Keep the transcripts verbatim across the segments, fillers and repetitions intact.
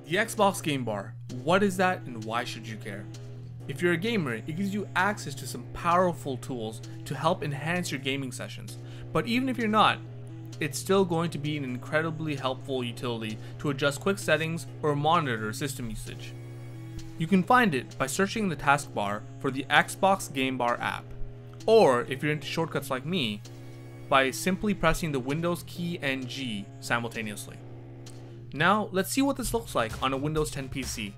The Xbox Game Bar. What is that and why should you care? If you're a gamer, it gives you access to some powerful tools to help enhance your gaming sessions. But even if you're not, it's still going to be an incredibly helpful utility to adjust quick settings or monitor system usage. You can find it by searching in the taskbar for the Xbox Game Bar app, or if you're into shortcuts like me, by simply pressing the Windows key and G simultaneously. Now let's see what this looks like on a Windows ten P C.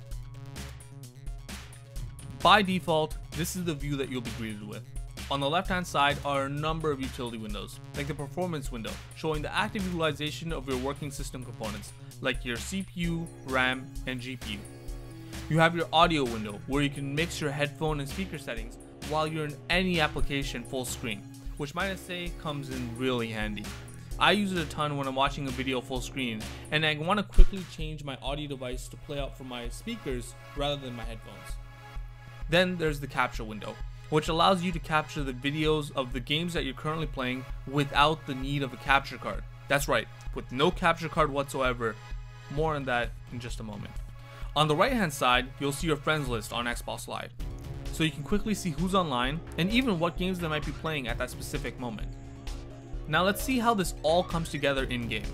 By default, this is the view that you'll be greeted with. On the left hand side are a number of utility windows, like the performance window, showing the active utilization of your working system components, like your C P U, RAM, and G P U. You have your audio window, where you can mix your headphone and speaker settings while you're in any application full screen, which might I say comes in really handy. I use it a ton when I'm watching a video full screen and I want to quickly change my audio device to play out from my speakers rather than my headphones. Then there's the capture window, which allows you to capture the videos of the games that you're currently playing without the need of a capture card. That's right, with no capture card whatsoever. More on that in just a moment. On the right hand side, you'll see your friends list on Xbox Live, so you can quickly see who's online and even what games they might be playing at that specific moment. Now let's see how this all comes together in game.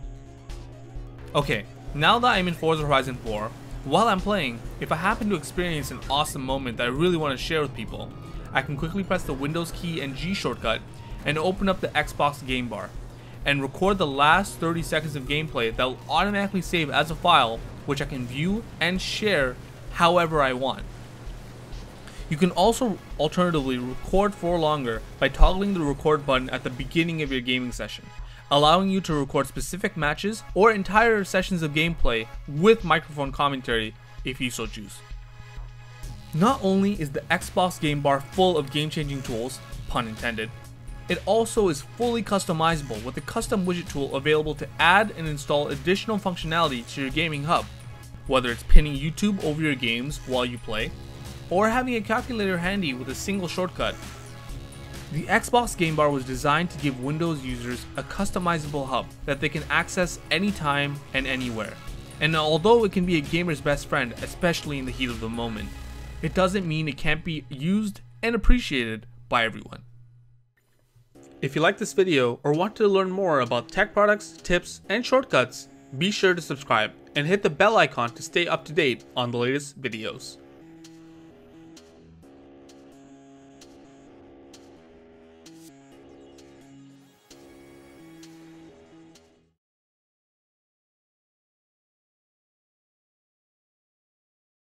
Okay, now that I'm in Forza Horizon four, while I'm playing, if I happen to experience an awesome moment that I really want to share with people, I can quickly press the Windows key and G shortcut and open up the Xbox Game Bar and record the last thirty seconds of gameplay that will automatically save as a file, which I can view and share however I want. You can also alternatively record for longer by toggling the record button at the beginning of your gaming session, allowing you to record specific matches or entire sessions of gameplay with microphone commentary if you so choose. Not only is the Xbox Game Bar full of game-changing tools, pun intended, it also is fully customizable with a custom widget tool available to add and install additional functionality to your gaming hub, whether it's pinning YouTube over your games while you play, or having a calculator handy with a single shortcut. The Xbox Game Bar was designed to give Windows users a customizable hub that they can access anytime and anywhere. And although it can be a gamer's best friend, especially in the heat of the moment, it doesn't mean it can't be used and appreciated by everyone. If you like this video or want to learn more about tech products, tips, and shortcuts, be sure to subscribe and hit the bell icon to stay up to date on the latest videos.